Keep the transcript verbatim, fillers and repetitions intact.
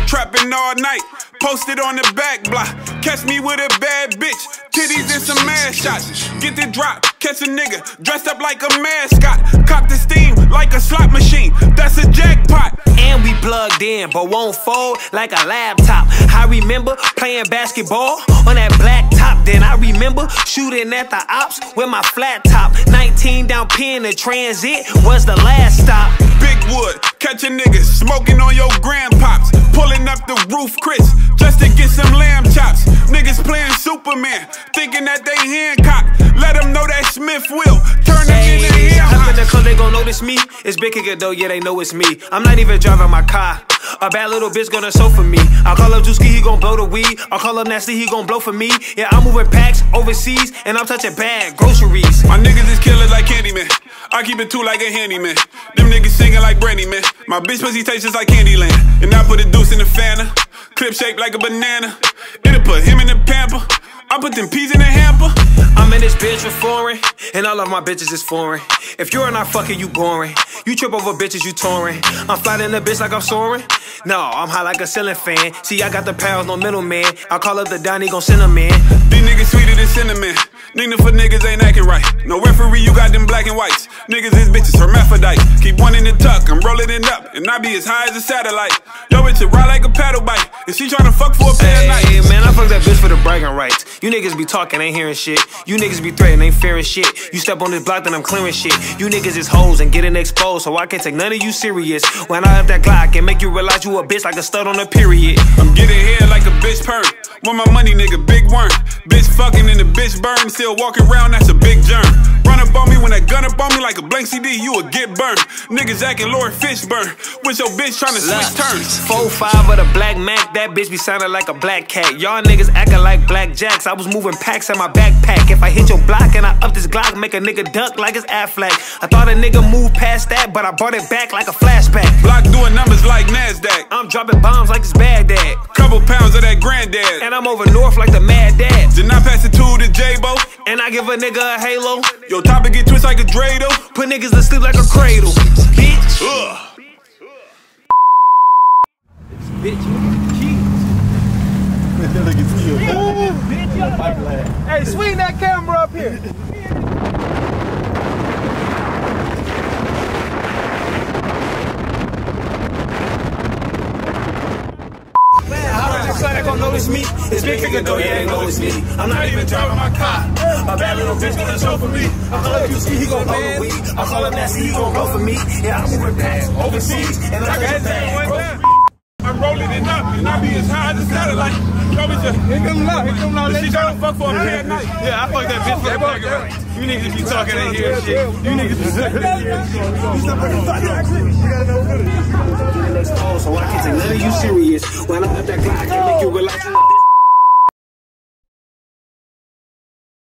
trapping all night, posted on the back block. Catch me with a bad bitch, titties and some ass shots. Get the drop, catch a nigga dressed up like a mascot. Cop the steam like a slot machine, that's a jackpot. And we plugged in, but won't fold like a laptop. I remember playing basketball on that black top. Then I remember shooting at the ops with my flat top. nineteen down P in the transit was the last stop. Big Wood, catch a nigga smoking on your grandpops. Pulling up the roof, Chris, just to get some lamb chops. Niggas playing Superman, thinking that they Hancock. Let them know that Smith will turn them Hey, into him. hop in the club, they gon' notice me. It's Big Kicker though, yeah, they know it's me. I'm not even driving my car. A bad little bitch gonna sew for me. I'll call up Juicy, he gon' blow the weed. I'll call up Nasty, he gon' blow for me. Yeah, I'm moving packs overseas, and I'm touching bad groceries. My niggas is killers like Candyman. I keep it too like a handyman. Them niggas singing like Brandy, man. My bitch pussy tastes just like Candyland. And I put a deuce in the Fanta, clip shaped like a banana. It'll put him in the pamper. I put them peas in the hamper. I'm in this bitch with foreign, and all of my bitches is foreign. If you're not fucking, you boring. You trip over bitches, you touring. I'm flying the bitch like I'm soaring. No, I'm high like a ceiling fan. See, I got the pounds, no middleman. I call up the Donnie, gon' send a man. These niggas sweeter than cinnamon. Nigga for niggas ain't acting right. No referee, you got them black and whites. Niggas is bitches, hermaphrodites. Keep one in the tuck, I'm rolling it up, and I be as high as a satellite. Yo, bitch, it ride like a paddle bike. And she tryna fuck for a pair of nights. Hey, man, I fuck that bitch for the bragging rights. You niggas be talking, ain't hearing shit. You niggas be threatening, ain't fearing shit. You step on this block, then I'm clearing shit. You niggas is hoes and getting exposed, so I can't take none of you serious. When I have that Glock and make you realize you a bitch like a stud on a period. I'm getting here like a bitch perm. Want my money, nigga, big worm. Bitch fucking and the bitch burn. Still walking around, that's a big germ. Run up on me when that gun up on me like a blank C D, you will get burned. Niggas acting Lord Fishburne. With your bitch trying to switch turns. four five of the Black Mac, that bitch be sounding like a black cat. Y'all niggas acting like black jacks. I was moving packs in my backpack. If I hit your block and I up this Glock, make a nigga duck like it's Affleck. I thought a nigga moved past that, but I brought it back like a flashback. Block doing numbers like NASDAQ. I'm dropping bombs like it's Baghdad. Couple pounds of that granddad. And I'm over north like the Mad Dad. Did not pass it to the J-Bo. And I give a nigga a halo. Your topic get twist like a Drado. Put niggas to sleep like a cradle. Bitch. Ugh. Bitch. Hey, swing that camera up here. They gon' notice me. It's Big Kicker though, yeah, they know it's me. I'm not even driving my car. A bad little bitch gonna show for me. I call up Juicy, he gon' blow the weed. I call up Nasty, he gon' blow for me. Yeah, I'm moving packs overseas, and I got that. I'm rolling it up, and I be as high as a satellite. Yo, bitch, Hit them low, hit them low. she tryna fuck for a pair of nights. Yeah, I fuck that bitch for the bragging rights. You niggas be talking in here shit. You niggas be talking in here shit. So I can't take none of you serious when I got that Glock.